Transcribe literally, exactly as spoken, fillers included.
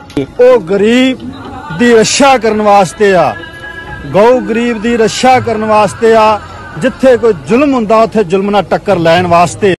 ਉਹ ਗਰੀਬ ਦੀ ਰੱਖਿਆ ਕਰਨ ਵਾਸਤੇ ਆ। ਗਊ ਗਰੀਬ ਦੀ ਰੱਖਿਆ ਕਰਨ ਵਾਸਤੇ ਆ। ਜਿੱਥੇ ਕੋਈ ਜ਼ੁਲਮ ਹੁੰਦਾ ਉੱਥੇ ਜ਼ੁਲਮ ਨਾਲ ਟੱਕਰ ਲੈਣ ਵਾਸਤੇ।